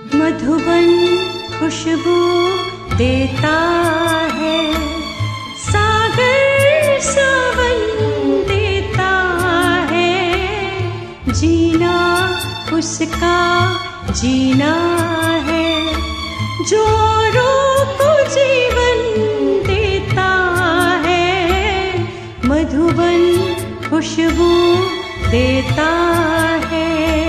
मधुबन खुशबू देता है, सागर सावन देता है, जीना उसका जीना है, जोरों को जीवन देता है, मधुबन खुशबू देता है।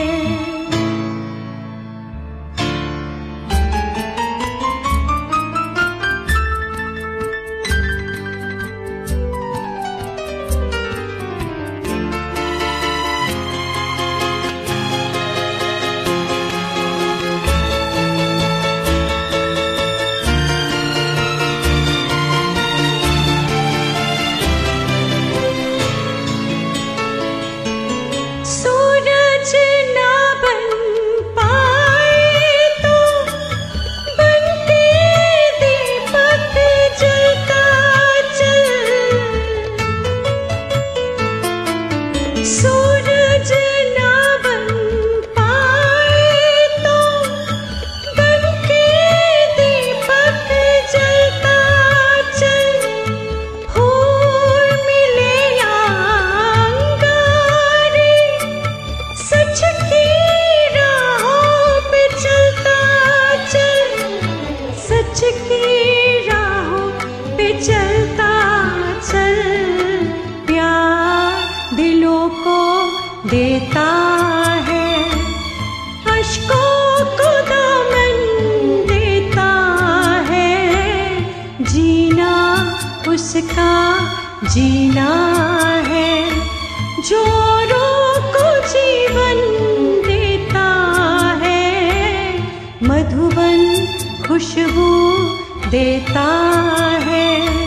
देता है, अश्कों को दामन देता है, जीना उसका जीना है, जोरों को जीवन देता है, मधुबन खुशबू देता है,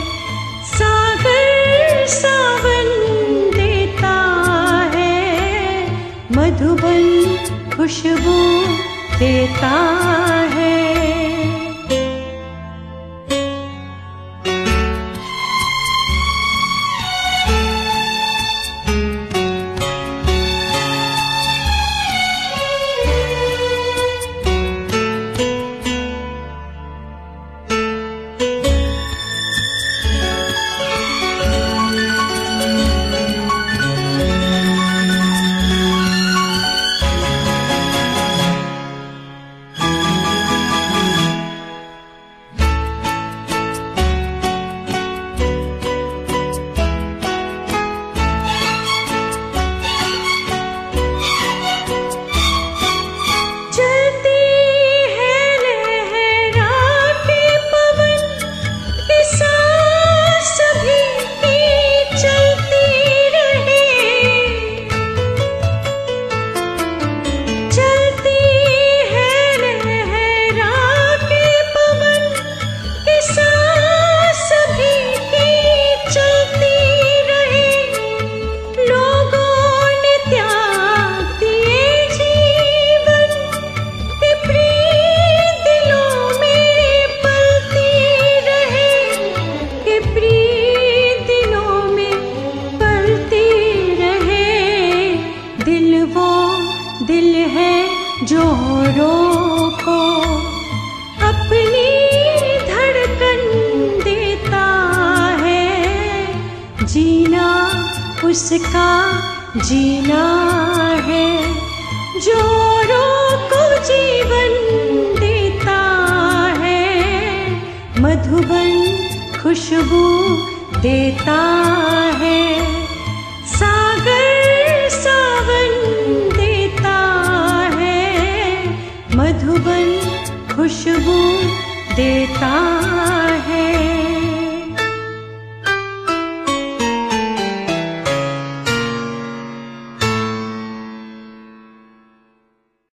सागर सावन मधुबन खुशबू देता है। दिल है जोरों को अपनी धड़कन देता है, जीना उसका जीना है, जोरों को जीवन देता है, मधुबन खुशबू देता है, सागर सावन मधुबन खुशबू देता है।